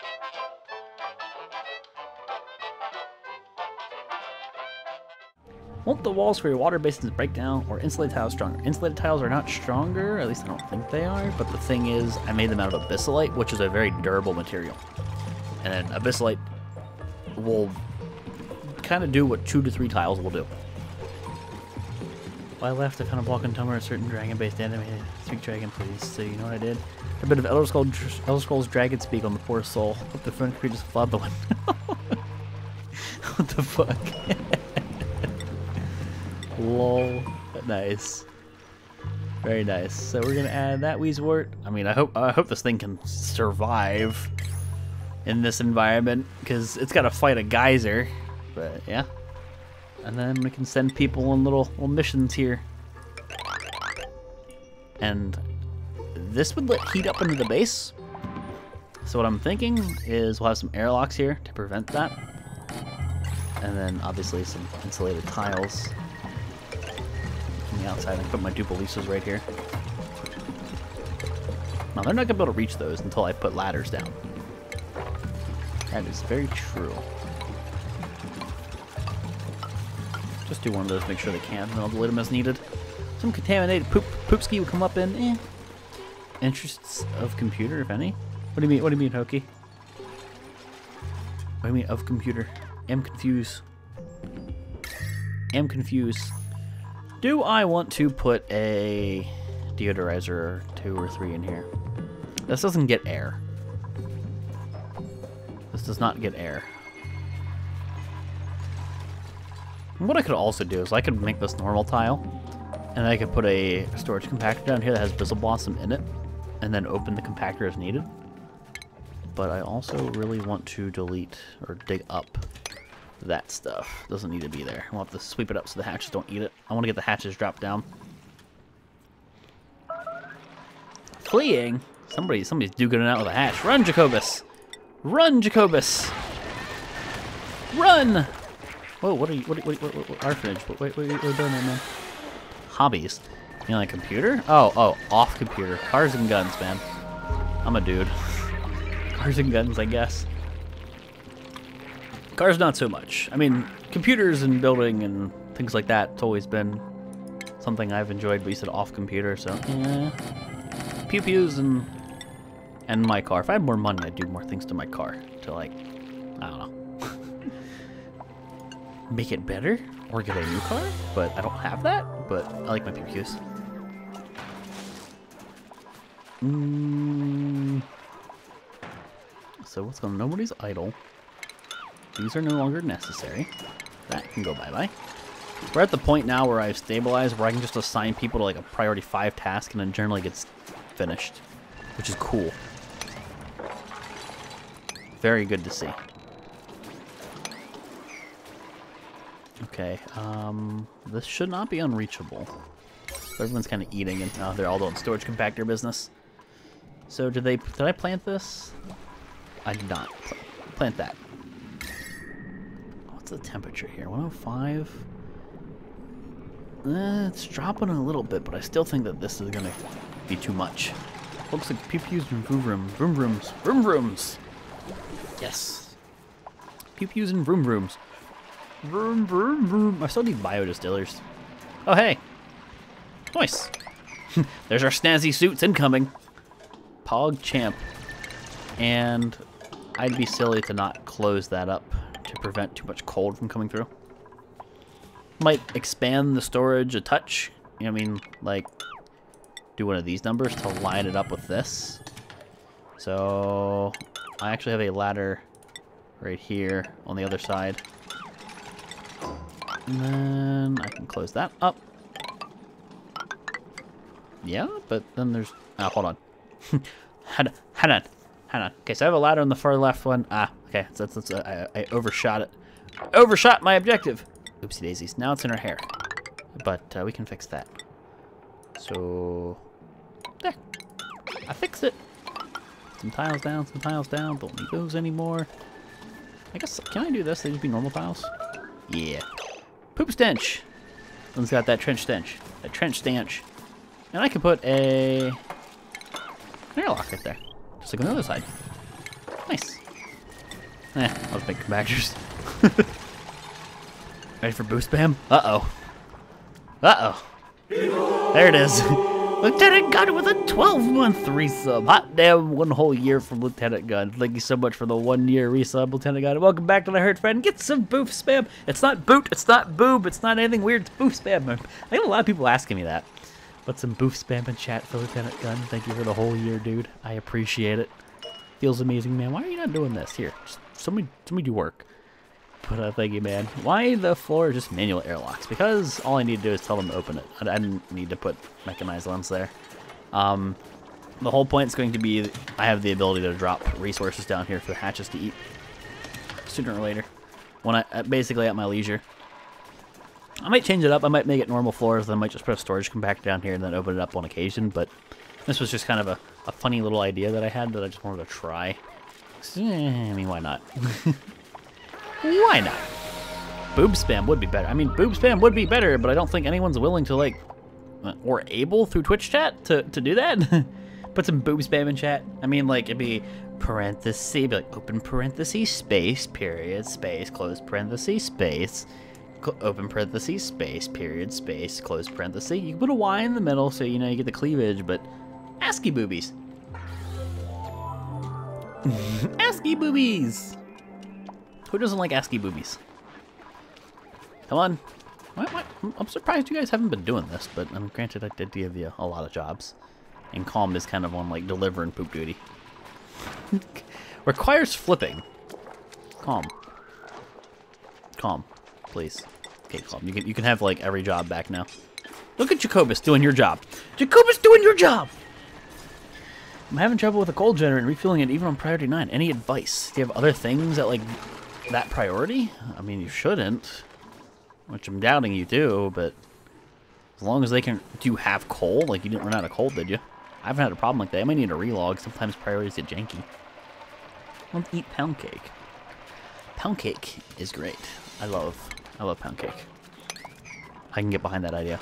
Won't the walls for your water basins break down or insulated tiles stronger? Insulated tiles are not stronger, at least I don't think they are, but the thing is, I made them out of abyssalite, which is a very durable material. And then abyssalite will kind of do what 2 to 3 tiles will do. Well, I left to kind of block and tumor a certain dragon-based anime. Speak dragon, please. So you know what I did? A bit of Elder Scrolls Dragon speak on the poor soul. What the front creature just flood the window. What the fuck? Lol. Nice. Very nice. So we're gonna add that Weezewort. I mean, I hope this thing can survive in this environment, because it's got to fight a geyser. But yeah. And then we can send people on little missions here. And this would let heat up into the base. So what I'm thinking is we'll have some airlocks here to prevent that. And then obviously some insulated tiles from the outside. I can put my Dupelisas right here. Now they're not gonna be able to reach those until I put ladders down. That is very true. Just do one of those, make sure they can, and then I'll delete them as needed. Some contaminated poopski will come up in interests of computer, if any. What do you mean? What do you mean, Hokey? What do you mean of computer? Am confused. Am confused. Do I want to put a deodorizer or 2 or 3 in here? This doesn't get air. This does not get air. What I could also do is I could make this normal tile, and I could put a storage compactor down here that has Bizzle Blossom in it, and then open the compactor as needed. But I also really want to delete or dig up that stuff. Doesn't need to be there. I'll have to sweep it up so the hatches don't eat it. I want to get the hatches dropped down. Fleeing? Somebody's duking it out with a hatch. Run, Jacobus! Run, Jacobus! Run! Whoa, what orphanage? What are you doing there, man? Hobbies. You know, like computer? Oh, off computer. Cars and guns, man. I'm a dude. Cars and guns, I guess. Cars, not so much. I mean, computers and building and things like that, it's always been something I've enjoyed, but you said off computer, so yeah. Pew-pews and my car. If I had more money, I'd do more things to my car. To, like, I don't know. Make it better or get a new car, but I don't have that. But I like my pew-pews. So what's going on? Nobody's idle. These are no longer necessary. That can go bye-bye. We're at the point now where I've stabilized where I can just assign people to like a priority 5 task and then generally gets finished, which is cool. Very good to see. Okay, this should not be unreachable. Everyone's kind of eating, and they're all doing storage compactor business. So did I plant this? I did not plant that. What's the temperature here? 105? It's dropping a little bit, but I still think that this is gonna be too much. Looks like pew-pews and vroom vrooms. Vroom vrooms! Yes. Pew-pews and vroom vrooms. Vroom, vroom, vroom. I still need biodistillers. Oh, hey. Nice. There's our snazzy suits incoming. Pog Champ. And I'd be silly to not close that up to prevent too much cold from coming through. Might expand the storage a touch. You know what I mean? Like, do one of these numbers to line it up with this. So, I actually have a ladder right here on the other side. And then I can close that up. Yeah, but then there's... Oh, hold on. Hold on. Okay, so I have a ladder on the far left one. Okay, so I overshot it. Overshot my objective! Oopsie daisies. Now it's in her hair. But we can fix that. So... There. I fixed it. Some tiles down, some tiles down. Don't need those anymore. I guess, can I do this? They just be normal tiles? Yeah. Poop stench. One's got that trench stench. That trench stench. And I can put an airlock right there. Just like on the other side. Nice. I'll just make compactors. Ready for boost spam? Uh-oh. Uh-oh. There it is. Lieutenant Gunn with a 12-month resub. Hot damn, 1 whole year from Lieutenant Gunn. Thank you so much for the 1 year resub, Lieutenant Gunn. Welcome back to the Herd Friend. Get some boof spam. It's not boot, it's not boob, it's not anything weird. It's boof spam. I get a lot of people asking me that. But some boof spam in chat for Lieutenant Gunn. Thank you for the whole year, dude. I appreciate it. Feels amazing, man. Why are you not doing this? Here, just somebody do work. But thank you, man. Why the floor just manual airlocks? Because all I need to do is tell them to open it. I didn't need to put mechanized ones there. The whole point is going to be I have the ability to drop resources down here for the hatches to eat sooner or later. When basically at my leisure. I might change it up. I might make it normal floors. Then I might just put a storage compactor down here and then open it up on occasion. But this was just kind of a funny little idea that I had that I just wanted to try. I mean, why not? Why not? Boob spam would be better. I mean, boob spam would be better, but I don't think anyone's willing to, like, or able through Twitch chat to do that. Put some boob spam in chat. I mean, like, it'd be parenthesis, be like, open parenthesis, space, period, space, close parenthesis, space, open parenthesis, space, period, space, close parenthesis. You can put a Y in the middle so, you know, you get the cleavage, but ASCII boobies. ASCII boobies. Who doesn't like ASCII boobies? Come on. What? I'm surprised you guys haven't been doing this, but granted I did give you a lot of jobs. And Calm is kind of on, like, deliver and poop duty. Requires flipping. Calm. Calm, please. Okay, Calm. You can have, like, every job back now. Look at Jacobus doing your job. Jacobus doing your job! I'm having trouble with a coal generator and refueling it even on priority 9. Any advice? Do you have other things that, like, that priority? I mean, you shouldn't. Which I'm doubting you do, but as long as they can... Do you have coal? Like, you didn't run out of coal, did you? I haven't had a problem like that. I might need a relog. Sometimes priorities get janky. Let's eat pound cake. Pound cake is great. I love pound cake. I can get behind that idea.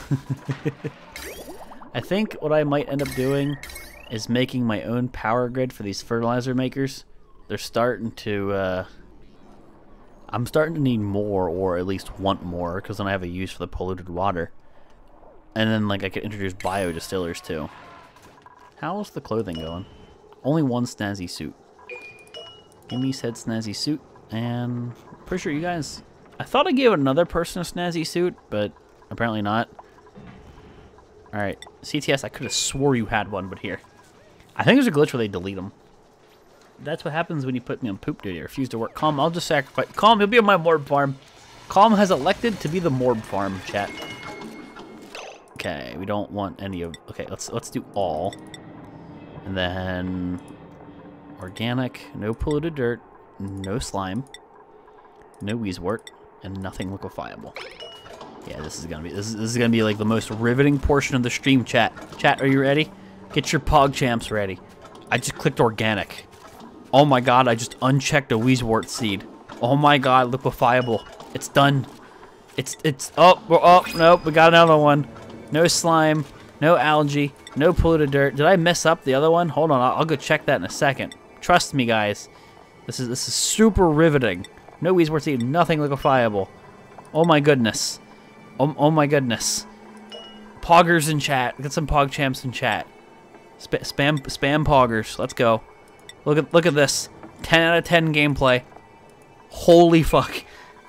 I think what I might end up doing is making my own power grid for these fertilizer makers. They're starting to... I'm starting to need more, or at least want more, because then I have a use for the polluted water. And then, like, I could introduce biodistillers, too. How's the clothing going? Only one snazzy suit. Give me said snazzy suit, and I'm pretty sure you guys... I thought I gave another person a snazzy suit, but apparently not. Alright, CTS, I could have swore you had one, but here. I think there's a glitch where they delete them. That's what happens when you put me on poop duty. I refuse to work. Calm, I'll just sacrifice. Calm, he'll be on my morb farm. Calm has elected to be the morb farm, chat. Okay, we don't want any of... Okay, let's do all. And then... Organic, no polluted dirt, no slime, no wheezewort, and nothing liquefiable. Yeah, this is gonna be like the most riveting portion of the stream, chat. Chat, are you ready? Get your pog champs ready. I just clicked organic. Oh my god, I just unchecked a wheezewort seed. Oh my god, liquefiable. It's done. Oh, nope, we got another one. No slime, no algae, no polluted dirt. Did I mess up the other one? Hold on, I'll go check that in a second. Trust me, guys. This is super riveting. No wheezewort seed, nothing liquefiable. Oh my goodness. Oh my goodness. Poggers in chat. Get some pog champs in chat. Spam poggers. Let's go. Look at this. 10 out of 10 gameplay. Holy fuck.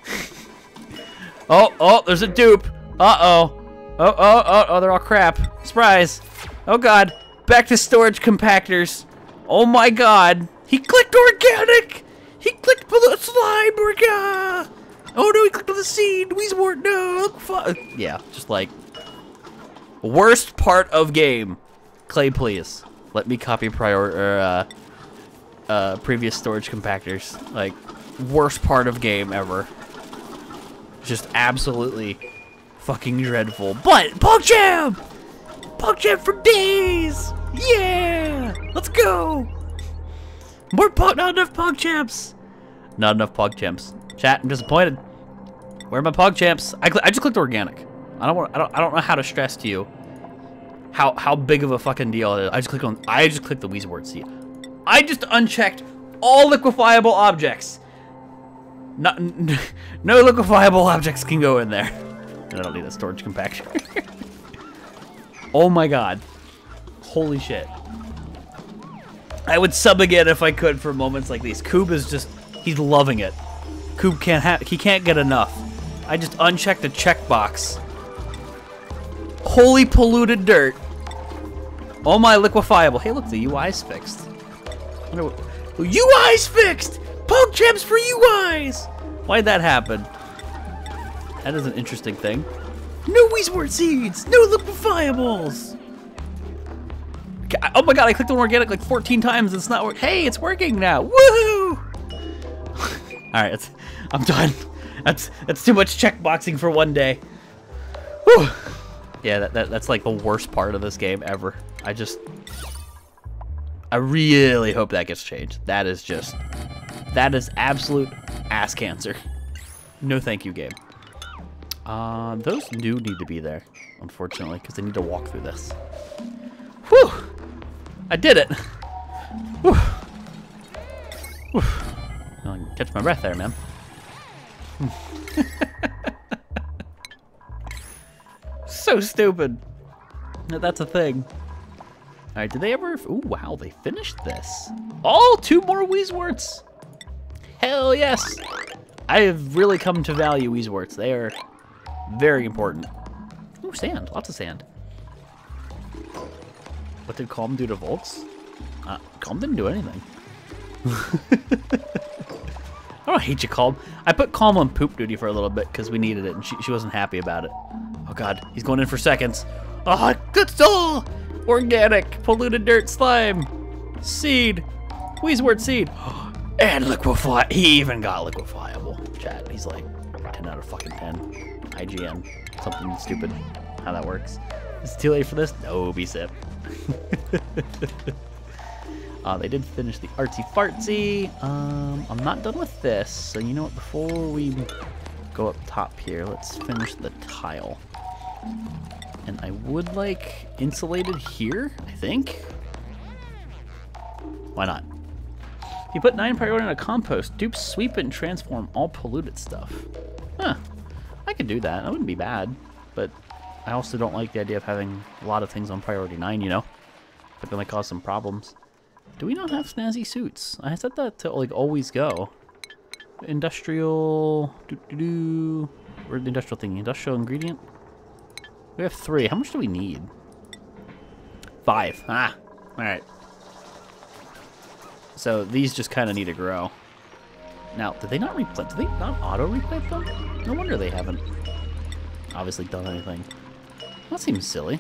Oh, there's a dupe. Uh-oh. Oh, they're all crap. Surprise. Oh god. Back to storage compactors. Oh my god. He clicked organic. He clicked for the slime. Oh no, he clicked on the seed. Wheezewort, no. Fuck. Yeah, just like worst part of game. Klei, please let me copy previous storage compactors. Like worst part of game ever. Just absolutely fucking dreadful. But PogChamp! PogChamp for days! Yeah! Let's go! More not enough PogChamps! Not enough PogChamps. Chat, I'm disappointed. Where are my PogChamps? I just clicked organic. I don't know how to stress to you how big of a fucking deal it is. I just clicked the wheezewort seed. I just unchecked All liquefiable objects. Not, no liquefiable objects can go in there. I don't need a storage compactor. Oh my god. Holy shit. I would sub again if I could for moments like these. Coob is just, he's loving it. Coob he can't get enough. I just unchecked a checkbox. Holy polluted dirt. Oh my liquefiable. Hey look, the UI's fixed. UI's fixed! Poke gems for UIs! Why'd that happen? That is an interesting thing. No Weezwort seeds! No liquefiables! Oh my god, I clicked on organic like 14 times. It's not working. Hey, it's working now. Woohoo! Alright, I'm done. That's too much checkboxing for one day. Whew. Yeah, that's like the worst part of this game ever. I really hope that gets changed. That is absolute ass cancer. No thank you, game. Those do need to be there, unfortunately, because they need to walk through this. Whew! I did it! Whew! Whew. I can catch my breath there, man. So stupid. That's a thing. Alright, did they ever... Ooh, wow, they finished this. Oh, 2 more Weezworts! Hell yes! I have really come to value Weezworts. They are very important. Ooh, sand. Lots of sand. What did Calm do to Volx? Calm didn't do anything. I don't hate you, Calm. I put Calm on poop duty for a little bit because we needed it, and she wasn't happy about it. Oh god, he's going in for seconds. Oh, good soul! Organic, polluted dirt, slime, seed, Weezwort seed, and liquefy. He even got liquefiable. Chat, he's like 10 out of fucking 10. IGN, something stupid. How that works. Is it too late for this? No, be sip. They did finish the artsy fartsy. I'm not done with this, so you know what? Before we go up top here, let's finish the tile. And I would like insulated here, I think. Why not? If you put 9 priority on a compost, dupe, sweep it, and transform all polluted stuff. Huh. I could do that. That wouldn't be bad. But I also don't like the idea of having a lot of things on priority 9, you know? But then they cause some problems. Do we not have snazzy suits? I set that to like always go. Industrial... Where's the industrial thing? Industrial ingredient? We have 3. How much do we need? 5. Ah, alright. So these just kind of need to grow. Now, did they not replant? Did they not auto-replant them? No wonder they haven't obviously done anything. That seems silly.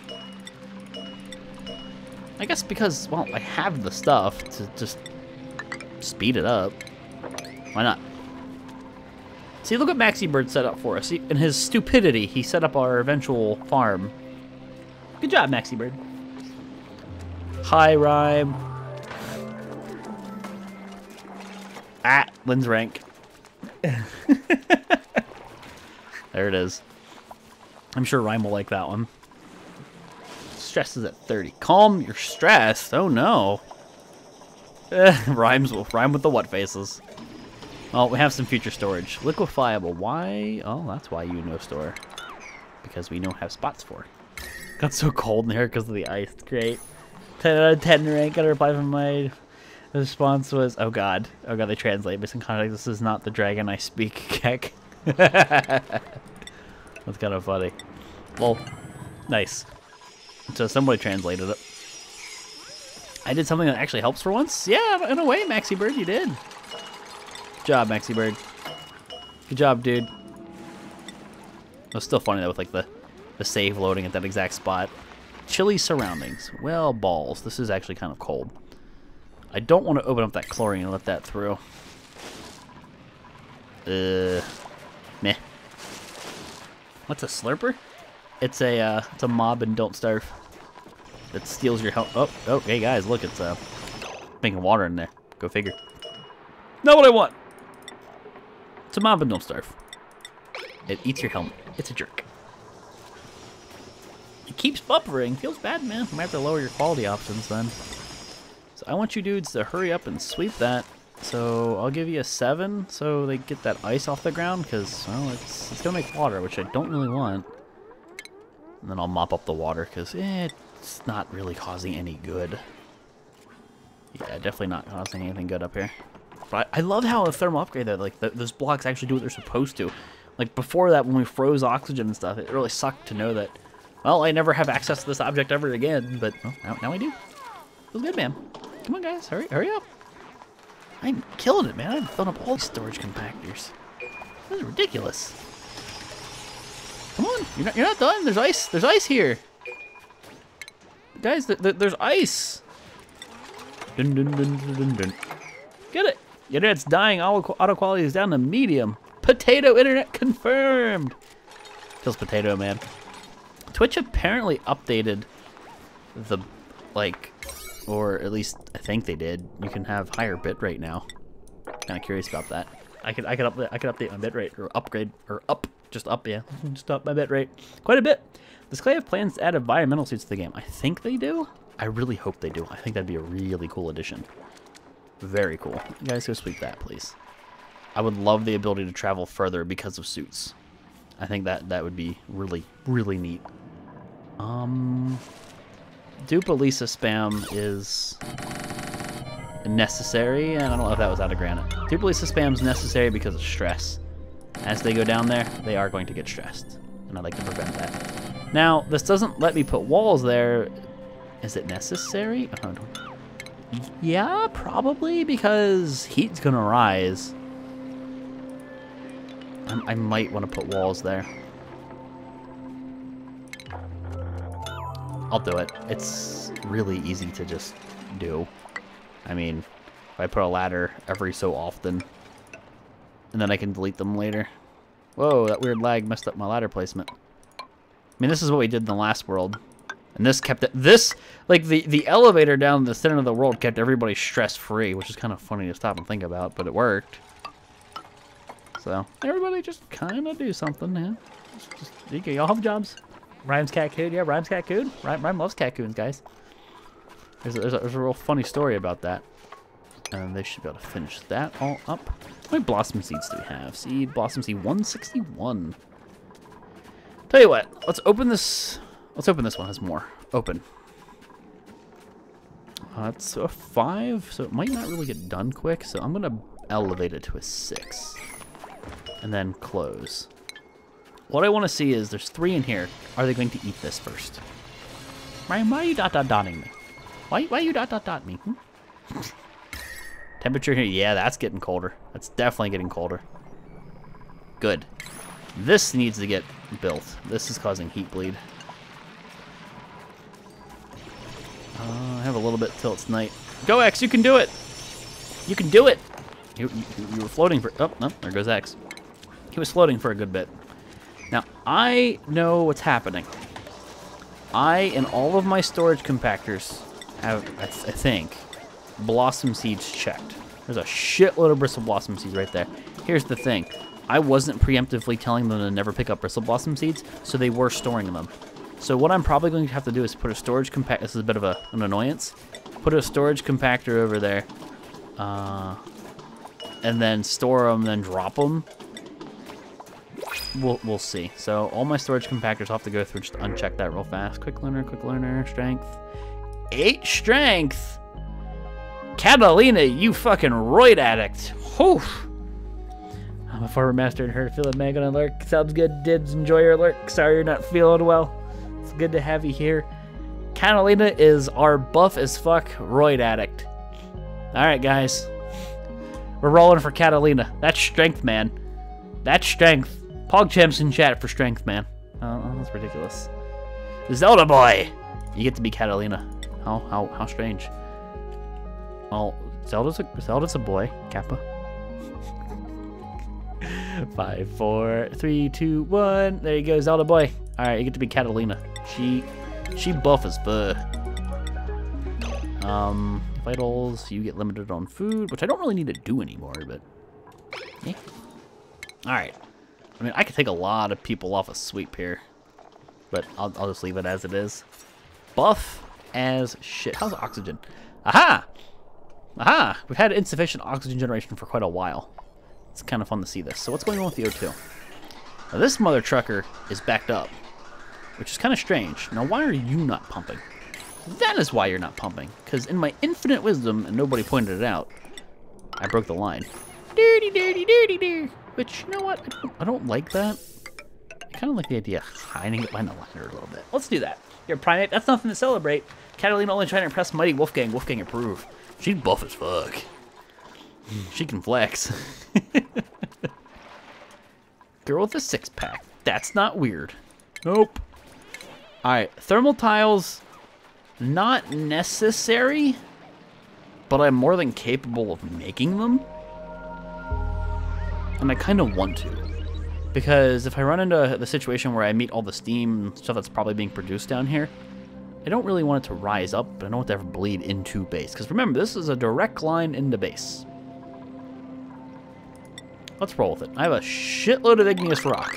I guess because, well, I have the stuff to just speed it up. Why not? See, look what Maxi Bird set up for us. In his stupidity, he set up our eventual farm. Good job, Maxi Bird. Hi, Rhyme. Ah, Lynn's rank. There it is. I'm sure Rhyme will like that one. Stress is at 30. Calm your stress. Oh, no. Rhymes will rhyme with the what faces. Oh, we have some future storage. Liquefiable. Why? Oh, that's why you know store. Because we know have spots for. Got so cold in here because of the ice. Great. 10 out of 10 rank. Got a reply from my response was, oh god. Oh god, they translate. Missing context. This is not the dragon I speak. Keck. That's kind of funny. Well, nice. So somebody translated it. I did something that actually helps for once. Yeah, in a way, Maxi Bird, you did. Good job, Maxi Bird. Good job, dude. It was still funny though with like the save loading at that exact spot. Chilly surroundings. Well, balls. This is actually kind of cold. I don't want to open up that chlorine and let that through. Meh. What's a slurper? It's a mob and don't starve. That steals your health. Oh, hey guys, look, it's making water in there. Go figure. Not what I want. It's a mob and don't starve. It eats your helmet. It's a jerk. It keeps buffering. Feels bad, man. I might have to lower your quality options then. So I want you dudes to hurry up and sweep that. So I'll give you a 7 so they get that ice off the ground, because, well, it's going to make water, which I don't really want. And then I'll mop up the water, because it's not really causing any good. Yeah, definitely not causing anything good up here. But I love how a thermal upgrade that, like, those blocks actually do what they're supposed to. Like, before that, when we froze oxygen and stuff, it really sucked to know that, well, I never have access to this object ever again, but well, now I do. Feels good, man. Come on, guys, hurry up. I'm killing it, man. I'm filling up all these storage compactors. This is ridiculous. Come on, you're not done. There's ice. There's ice here, guys. There's ice. Dun, dun, dun, dun, dun, dun. Get it? Your internet's dying. Auto quality is down to medium. Potato internet confirmed. Kills potato, man. Twitch apparently updated the or at least I think they did. You can have higher bitrate now. Kind of curious about that. I could update my bitrate or upgrade or just up my bitrate quite a bit. Does Klei have plans to add environmental suits to the game? I think they do. I really hope they do. I think that'd be a really cool addition. Very cool. You guys go sweep that, please. I would love the ability to travel further because of suits. I think that would be really, really neat. Dupa Lisa spam is necessary, and I don't know if that was out of granite. Dupa Lisa spam is necessary because of stress. As they go down there, they are going to get stressed, and I'd like to prevent that. Now, this doesn't let me put walls there. Is it necessary? I don't know. Yeah, probably, because heat's gonna rise. I might want to put walls there. I'll do it. It's really easy to just do. I mean, if I put a ladder every so often, and then I can delete them later. Whoa, that weird lag messed up my ladder placement. I mean, this is what we did in the last world. And this kept it, like the elevator down the center of the world kept everybody stress-free, which is kind of funny to stop and think about, but it worked. So, everybody just kind of do something, yeah. Just y'all have jobs. Rhymes cat coon, yeah, Rhymes cat coon. Rhyme loves cat coons, guys. There's a real funny story about that. And they should be able to finish that all up. How many blossom seeds do we have? Seed, blossom seed, 161. Tell you what, let's open this. Let's open this one. It has more. Open. It's a 5, so it might not really get done quick. So I'm gonna elevate it to a 6, and then close. What I want to see is there's 3 in here. Are they going to eat this first? Why are you dotting me? Why are you dot me? Temperature here, yeah, that's getting colder. That's definitely getting colder. Good. This needs to get built. This is causing heat bleed. I have a little bit till it's night. Go, X, you can do it! You can do it! You were floating for... Oh, no, there goes X. He was floating for a good bit. Now, I know what's happening. In all of my storage compactors, have, I think, blossom seeds checked. There's a shitload of bristle blossom seeds right there. Here's the thing. I wasn't preemptively telling them to never pick up bristle blossom seeds, so they were storing them. So what I'm probably going to have to do is put a storage compactor. This is a bit of an annoyance. Put a storage compactor over there, and then store them, then drop them. We'll see. So all my storage compactors, I'll have to go through, just uncheck that real fast. Quick learner, strength. 8 strength. Catalina, you fucking roid addict. Whew. I'm a former master and heard feeling mag on a lurk. Sounds good, dibs. Enjoy your lurk. Sorry you're not feeling well. It's good to have you here. Catalina is our buff as fuck roid addict. Alright, guys. We're rolling for Catalina. That's strength, man. That's strength. PogChamps in chat for strength, man. Oh, that's ridiculous. Zelda boy! You get to be Catalina. How strange. Well, Zelda's a boy, Kappa. 5, 4, 3, 2, 1. There you go, Zelda boy. Alright, you get to be Catalina. She buff as fuck. Vitals, you get limited on food, which I don't really need to do anymore, but yeah. Alright. I mean, I could take a lot of people off a sweep here, but I'll just leave it as it is. Buff as shit. How's oxygen? Aha! Aha! We've had insufficient oxygen generation for quite a while. It's kind of fun to see this. So what's going on with the O2? Now this mother trucker is backed up, which is kind of strange. Now why are you not pumping? That is why you're not pumping. Because in my infinite wisdom, and nobody pointed it out, I broke the line. Dirty, dirty, dirty, dirty. Which, you know what? I don't like that. I kind of like the idea of hiding it behind the liner a little bit. Let's do that. You're a primate. That's nothing to celebrate. Catalina only trying to impress mighty Wolfgang. Wolfgang approve. She's buff as fuck. She can flex. Girl with a six-pack. That's not weird. Nope. Alright, thermal tiles, not necessary, but I'm more than capable of making them. And I kind of want to. Because if I run into the situation where I meet all the steam stuff that's probably being produced down here, I don't really want it to rise up, but I don't want it to ever bleed into base. Because remember, this is a direct line into base. Let's roll with it. I have a shitload of igneous rock.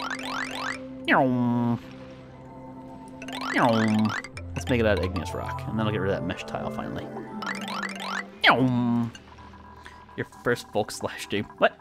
Let's make it out of igneous rock, and then I'll get rid of that mesh tile finally. Your first Volx slash stream. What?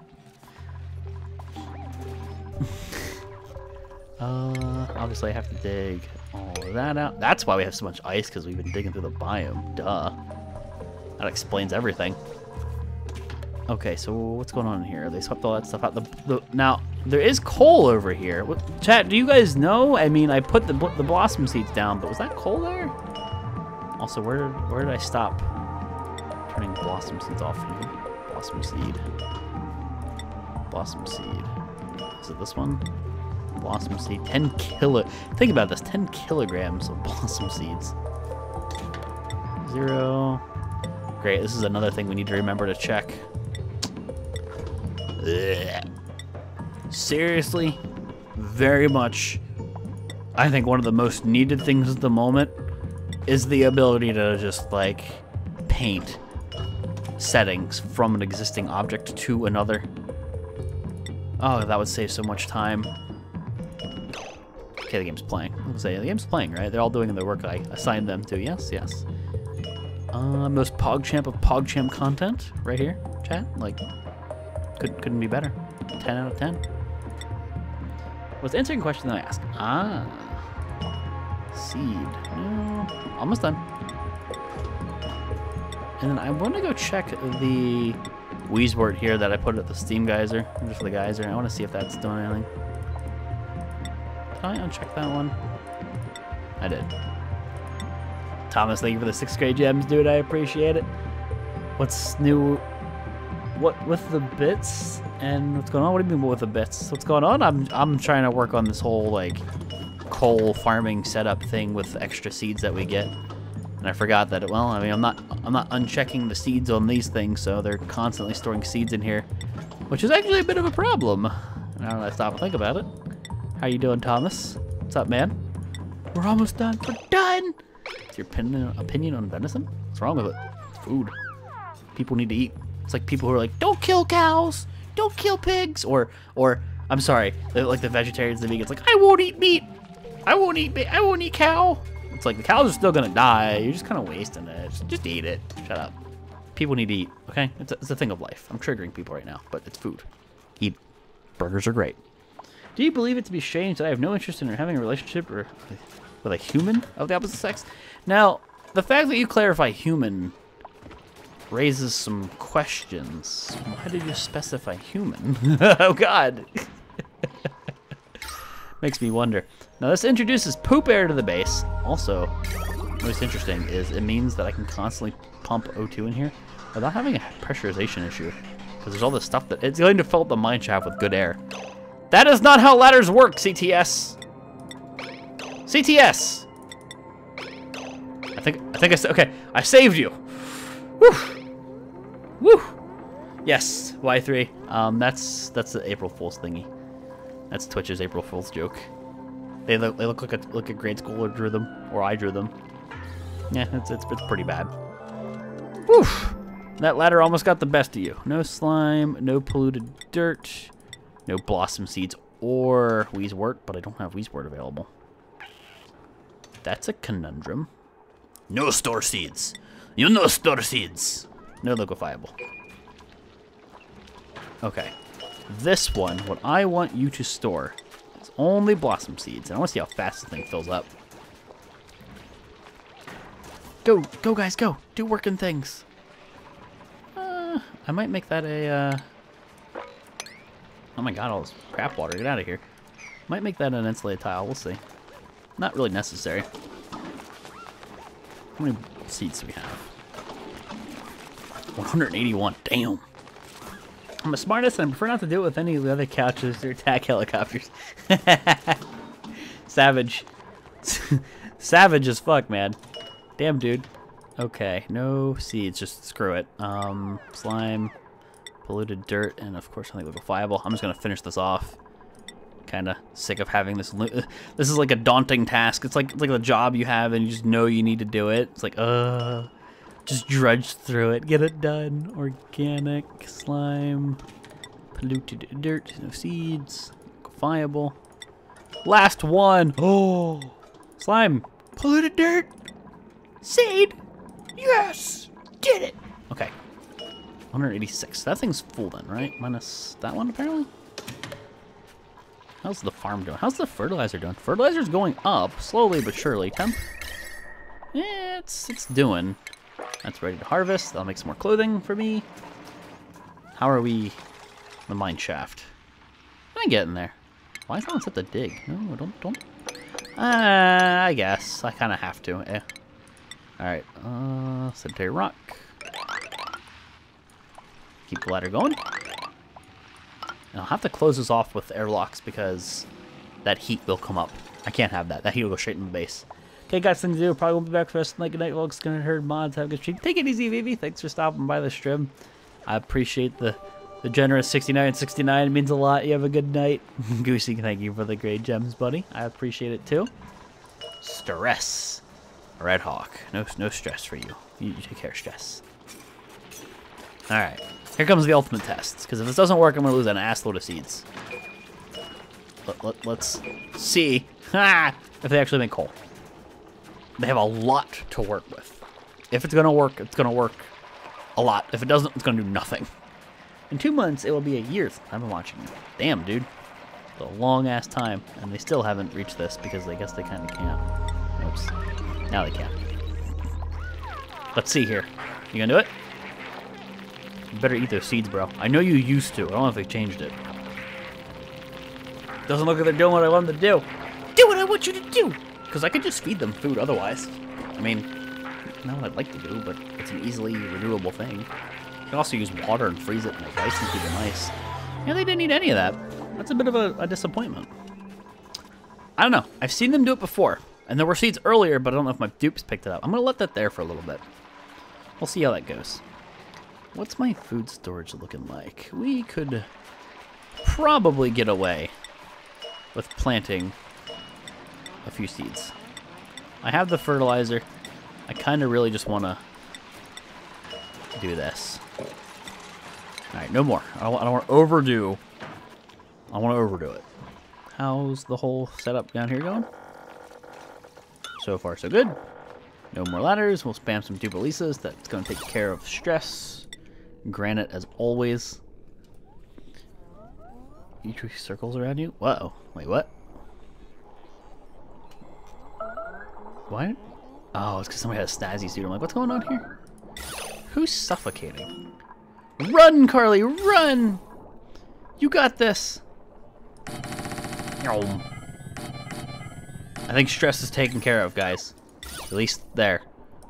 Obviously I have to dig all of that out. That's why we have so much ice, because we've been digging through the biome. Duh. That explains everything. Okay, so what's going on here? They swept all that stuff out. Now, there is coal over here. Chat, do you guys know? I mean, I put the blossom seeds down, but was that coal there? Also, where did I stop turning blossom seeds off here? Blossom seed. Blossom seed. Is it this one? Blossom seed. 10 kilo. Think about this. 10 kilograms of blossom seeds. 0. Great. This is another thing we need to remember to check. Ugh. Seriously, very much, I think one of the most needed things at the moment is the ability to just, like, paint settings from an existing object to another. Oh, that would save so much time. Okay, the game's playing. I'll say the game's playing, right? They're all doing the work I assigned them to. Yes, yes. Most PogChamp of PogChamp content right here, chat. Like, couldn't be better. 10 out of 10. Was answering a question that I asked. Ah. Seed. No. Almost done. And then I want to go check the Weezwort here that I put at the Steam Geyser. Just for the geyser. I want to see if that's doing anything. Did I uncheck that one? I did. Thomas, thank you for the 6th grade gems, dude. I appreciate it. What's new? What with the bits and what's going on? What do you mean with the bits? What's going on? I'm trying to work on this whole like coal farming setup thing with extra seeds that we get, and I forgot that. Well, I mean, I'm not unchecking the seeds on these things, so they're constantly storing seeds in here, which is actually a bit of a problem. Now that I stop and think about it. How you doing, Thomas? What's up, man? We're almost done. We're done. What's your opinion on venison? What's wrong with it? It's food. People need to eat. It's like people who are like, don't kill cows, don't kill pigs, or I'm sorry, like the vegetarians, the vegans, like I won't eat meat, I won't eat cow. It's like the cows are still gonna die. You're just kind of wasting it. Just eat it. Shut up. People need to eat. Okay, it's a thing of life. I'm triggering people right now, but it's food. Eat. Burgers are great. Do you believe it to be strange that I have no interest in having a relationship with a human of the opposite sex? Now, the fact that you clarify human raises some questions. Why did you specify human? Oh god. Makes me wonder. Now this introduces poop air to the base. Also, most interesting is it means that I can constantly pump O2 in here without having a pressurization issue. Because there's all this stuff that it's going to fill up the mine shaft with good air. That is not how ladders work, CTS. CTS. I think I said, okay, I saved you. Woo. Woo! Yes, Y3. That's the April Fool's thingy. That's Twitch's April Fool's joke. They look like a grade schooler drew them, or I drew them. Yeah, it's pretty bad. Woo! That ladder almost got the best of you. No slime, no polluted dirt, no blossom seeds or Weezwort, but I don't have Weezwort available. That's a conundrum. No store seeds. You no store seeds. No liquefiable. Okay. This one, what I want you to store is only blossom seeds. And I want to see how fast this thing fills up. Go, go guys, go. Do working things. I might make that a, oh my god, all this crap water. Get out of here. Might make that an insulated tile. We'll see. Not really necessary. How many seeds do we have? 181. Damn. I'm the smartest, and I prefer not to deal with any of the other couches or attack helicopters. Savage. Savage as fuck, man. Damn, dude. Okay, no seeds, just screw it. Slime, polluted dirt, and of course nothing liquefiable. I'm just gonna finish this off. Kinda sick of having this. This is like a daunting task. It's like the job you have and you just know you need to do it. It's like, just drudge through it, get it done. Organic, slime, polluted dirt, no seeds, liquefiable. Last one. Oh, slime, polluted dirt, seed. Yes! Did it! Okay. 186. That thing's full then, right? Minus that one, apparently? How's the farm doing? How's the fertilizer doing? Fertilizer's going up, slowly but surely. Temp? Yeah, it's doing. That's ready to harvest. That'll make some more clothing for me. How are we? The mine shaft. I'm getting there. Why is that one set to dig? No, don't. I guess. I kind of have to. Eh. Alright, sedentary rock. Keep the ladder going. And I'll have to close this off with airlocks because that heat will come up. I can't have that. That heat will go straight in the base. Okay, guys, things to do. Probably won't be back for the rest of the night. Good night, folks. Gonna herd mods. Have a good stream. Take it easy, Vivi. Thanks for stopping by the stream. I appreciate the generous 69.69. It means a lot. You have a good night. Goosey, thank you for the great gems, buddy. I appreciate it too. Stress. Red Hawk. No stress for you. You take care of stress. Alright. Here comes the ultimate test. Because if this doesn't work, I'm going to lose an assload of seeds. Let's see if they actually make coal. They have a lot to work with. If it's going to work, it's going to work a lot. If it doesn't, it's going to do nothing. In 2 months, it will be a year since I've been watching you. Damn, dude. It's a long-ass time. And they still haven't reached this because I guess they kind of can't. Oops. Now they can. Let's see here. You gonna do it? You better eat those seeds, bro. I know you used to. I don't know if they changed it. Doesn't look like they're doing what I want them to do. Do what I want you to do! Because I could just feed them food otherwise. I mean, not what I'd like to do, but it's an easily renewable thing. You can also use water and freeze it and make ice and keep it nice. Yeah, they didn't need any of that. That's a bit of a disappointment. I don't know. I've seen them do it before. And there were seeds earlier, but I don't know if my dupes picked it up. I'm going to let that there for a little bit. We'll see how that goes. What's my food storage looking like? We could probably get away with planting a few seeds. I have the fertilizer. I kind of really just want to do this. Alright, no more. I don't want to overdo. I want to overdo it. How's the whole setup down here going? So far, so good. No more ladders. We'll spam some Dupalisas. That's going to take care of stress. Granite, as always. You tree circles around you? Whoa. Wait, what? What? Oh, it's because somebody had a snazzy suit. I'm like, what's going on here? Who's suffocating? Run, Carly, run! You got this. I think stress is taken care of, guys. At least there.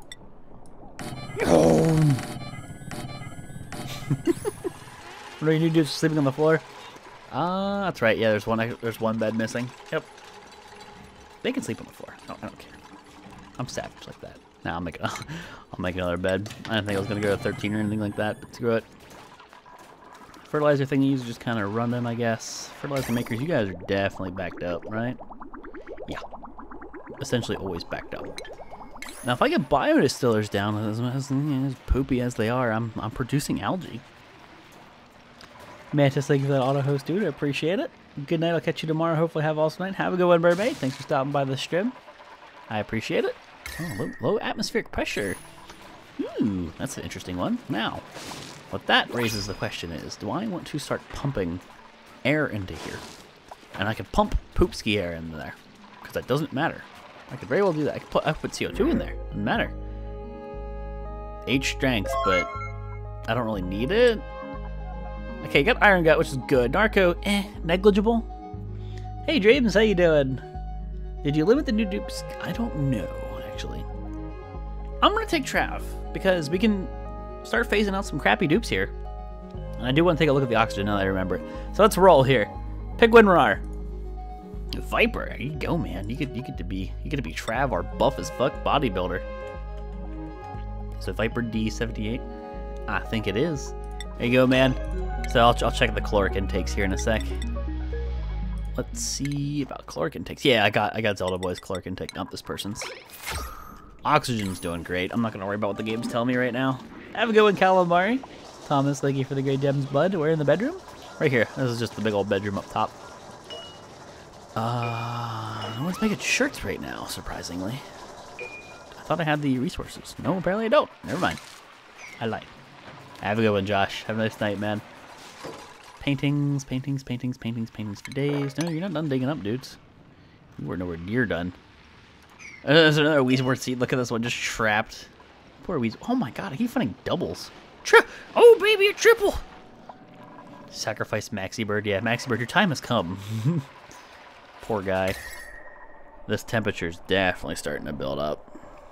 What are you doing? Sleeping on the floor? That's right. Yeah, there's one bed missing. Yep. They can sleep on the floor. I don't care. I'm savage like that. Nah, I'll make another bed. I didn't think I was gonna go to 13 or anything like that, but screw it. Fertilizer thingies are just kind of running, I guess. Fertilizer makers, you guys are definitely backed up, right? Yeah. Essentially always backed up. Now, if I get biodistillers down, as poopy as they are, I'm producing algae. Mantis, thank you for that auto host, dude. I appreciate it. Good night. I'll catch you tomorrow. Hopefully have awesome night. Have a good one, Mermaid. Thanks for stopping by the stream. I appreciate it. Oh, low atmospheric pressure. Ooh, that's an interesting one. Now, what that raises the question is, do I want to start pumping air into here? And I can pump poopski air in there, because that doesn't matter. I could very well do that. I could put CO2 in there. Doesn't matter. H strength, but I don't really need it. Okay, got Iron Gut, which is good. Narco, negligible. Hey, Draves, how you doing? Did you limit the new dupes? I don't know, actually. I'm gonna take Trav, because we can start phasing out some crappy dupes here. And I do want to take a look at the oxygen now that I remember it. So let's roll here. Pick Winrar. Viper, here you go, man. You get to be Trav, our buff as fuck bodybuilder. So Viper D78, I think it is. There you go, man. So I'll check the caloric intakes here in a sec. Let's see about caloric intakes. Yeah, I got Zelda Boy's caloric intake, not this person's. Oxygen's doing great. I'm not gonna worry about what the game's telling me right now. Have a good one, Calamari. Thomas, thank you for the great gems, bud. We're in the bedroom? Right here. This is just the big old bedroom up top. No one's making shirts right now, surprisingly. I thought I had the resources. No, apparently I don't. Never mind. I lied. Have a good one, Josh. Have a nice night, man. Paintings for days. No, you're not done digging up, dudes. You were nowhere near done. There's another Weezworth seed. Look at this one, just trapped. Poor Weez. Oh my god, I keep finding doubles. Oh, baby, a triple! Sacrifice Maxi Bird. Yeah, Maxi Bird, your time has come. Poor guy. This temperature's definitely starting to build up.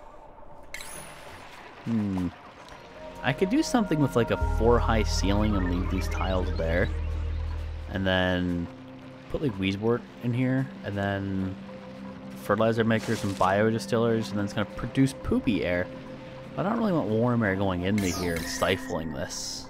I could do something with like a 4-high ceiling and leave these tiles there. And then put like Weezwort in here. And then fertilizer makers and biodistillers. And then it's going to produce poopy air. But I don't really want warm air going into here and stifling this.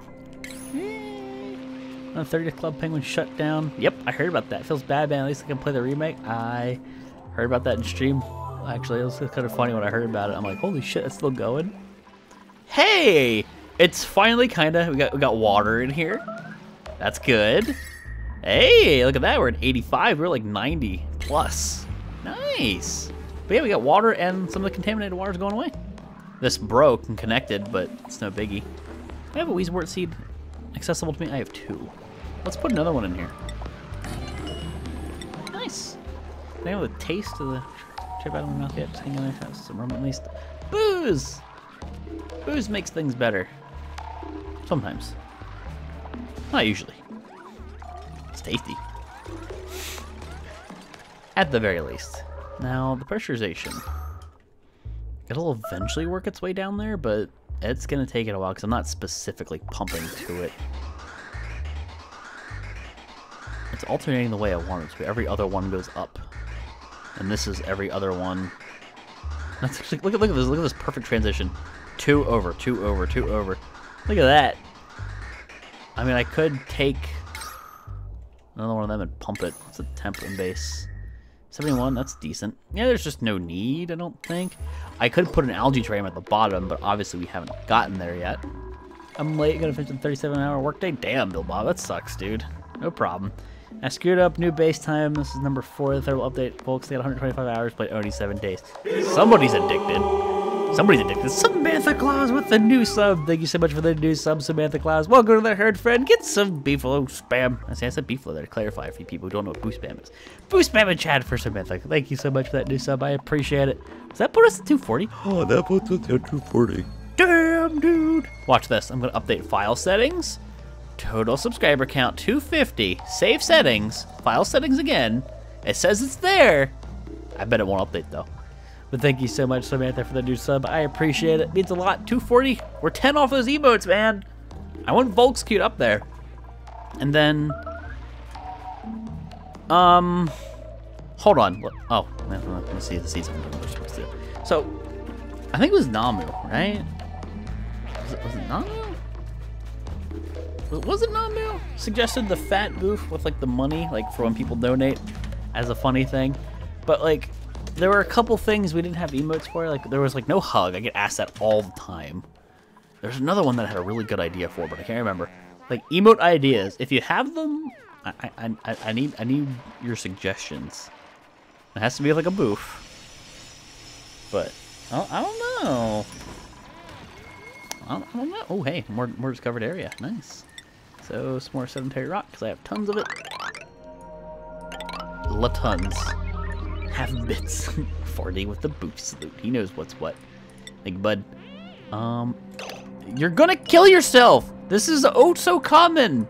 The 30th Club Penguin shut down. Yep, I heard about that. Feels bad, man. At least I can play the remake. I heard about that in stream. Actually, it was kind of funny when I heard about it. I'm like, holy shit, it's still going. Hey, it's finally kind of. We got water in here. That's good. Hey, look at that. We're at 85. We're like 90 plus. Nice. But yeah, we got water and some of the contaminated water is going away. This broke and connected, but it's no biggie. I have a Weezwort seed accessible to me. I have 2. Let's put another one in here. Nice. I have a taste of the chip out of my mouth yet. Just hang on there. Has some rum at least. Booze! Booze makes things better. Sometimes. Not usually. It's tasty. At the very least. Now, the pressurization. It'll eventually work its way down there, but it's going to take it a while because I'm not specifically pumping to it. It's alternating the way I want it to. Every other one goes up. And this is every other one. That's actually, look at this. Look at this perfect transition. 2 over, 2 over, 2 over. Look at that. I mean, I could take another one of them and pump it. It's a temp and base. 71, that's decent. Yeah, there's just no need, I don't think. I could put an algae tram at the bottom, but obviously we haven't gotten there yet. I'm late, gonna finish a 37-hour workday. Damn, Bill Bob, that sucks, dude. No problem. I screwed up, new base time. This is number 4, the thermal update. Folks, they got 125 hours, played only 7 days. Somebody's addicted. Somebody's addicted. Samantha Claus with the new sub. Thank you so much for the new sub, Samantha Claus. Welcome to the herd, friend. Get some beefalo spam. I said beefalo there to clarify for you people who don't know what boost spam is. Boost spam and chat for Samantha. Thank you so much for that new sub. I appreciate it. Does that put us at 240? Oh, that puts us at 240. Damn, dude. Watch this. I'm going to update file settings. Total subscriber count 250. Save settings. File settings again. It says it's there. I bet it won't update though. But thank you so much, Samantha, for the new sub. I appreciate it. It means a lot. 240. We're 10 off those emotes, man. I want Volx queued up there. And then, hold on. Oh, let me see the season. So, I think it was Namu, right? Was it Namu? Was it Namu? Suggested the fat booth with like the money, like for when people donate, as a funny thing. But like, there were a couple things we didn't have emotes for. Like there was like no hug. I get asked that all the time. There's another one that I had a really good idea for, but I can't remember. Like emote ideas. If you have them, I need your suggestions. It has to be like a booth. But I don't know. I don't know. Oh, hey, more discovered area. Nice. So, some more sedentary rock, because I have tons of it. Tons. Half bits. 40 with the boost salute. He knows what's what. Big bud. You're gonna kill yourself! This is oh so common!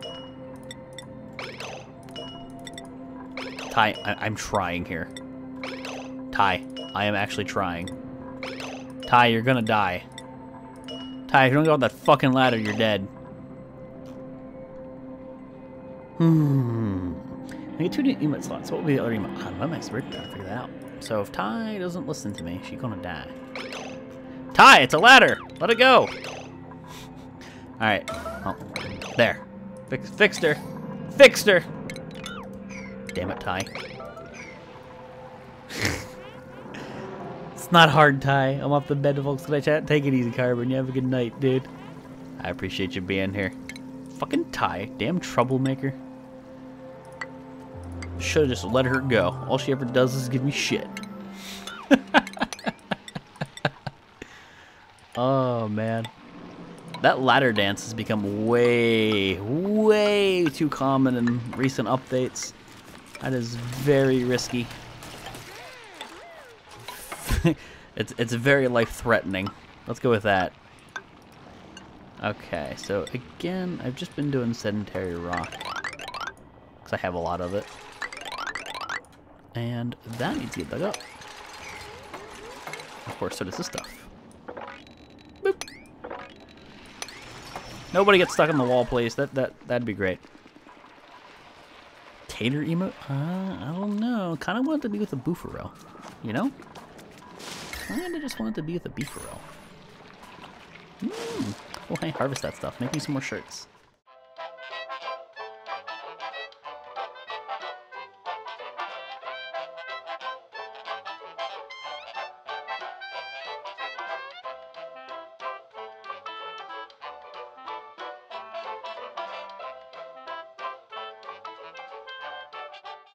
Ty, I'm trying here. Ty, I am actually trying. Ty, you're gonna die. Ty, if you don't get on that fucking ladder, you're dead. I get 2 new emote slots. What will be the other emote? I don't know, Max. We're trying to figure that out. So if Ty doesn't listen to me, she's gonna die. Ty, it's a ladder! Let it go! Alright. Oh, there. Fixed her. Fixed her! Damn it, Ty. It's not hard, Ty. I'm off the bed, folks. Can I chat? Take it easy, Carbon. You have a good night, dude. I appreciate you being here. Fucking Ty. Damn troublemaker. Should've just let her go. All she ever does is give me shit. Oh, man. That ladder dance has become way, way too common in recent updates. That is very risky. It's very life-threatening. Let's go with that. Okay, so again, I've just been doing sedentary rock. Because I have a lot of it. And that needs to get dug up. Of course, so does this stuff. Boop. Nobody gets stuck on the wall, please. That'd be great. Tater emote? I don't know. Kind of want it to be with a Boofero. You know? Kind of just want it to be with a Beefero. Oh, hey, harvest that stuff. Make me some more shirts.